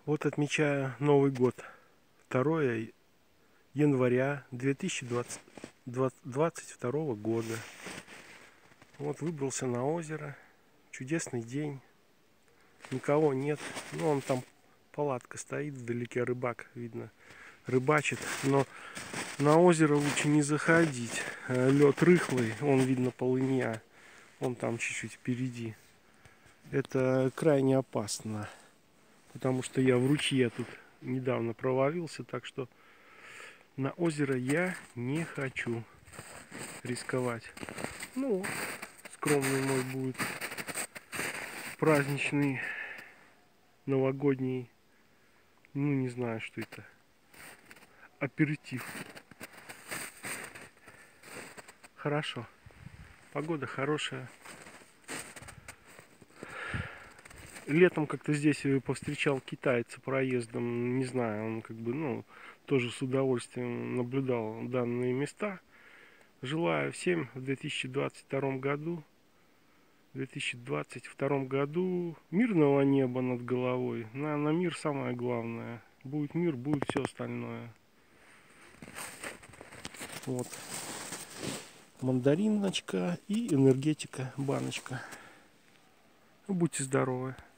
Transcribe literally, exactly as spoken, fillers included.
Вот отмечаю Новый год, второе января две тысячи двадцать второго года. Вот выбрался на озеро, чудесный день, никого нет. Ну, он там, палатка стоит, вдалеке рыбак, видно, рыбачит. Но на озеро лучше не заходить, лед рыхлый, он, видно, полынья, он там чуть-чуть впереди. Это крайне опасно, потому что я в ручье тут недавно провалился, так что на озеро я не хочу рисковать. Ну, скромный мой будет праздничный, новогодний, ну не знаю, что это, аперитив. Хорошо, погода хорошая. Летом как-то здесь повстречал китайца проездом, не знаю, он как бы, ну, тоже с удовольствием наблюдал данные места. Желаю всем в две тысячи двадцать втором году, в две тысячи двадцать втором году мирного неба над головой. На, на мир самое главное. Будет мир, будет все остальное. Вот. Мандариночка и энергетика баночка. Будьте здоровы.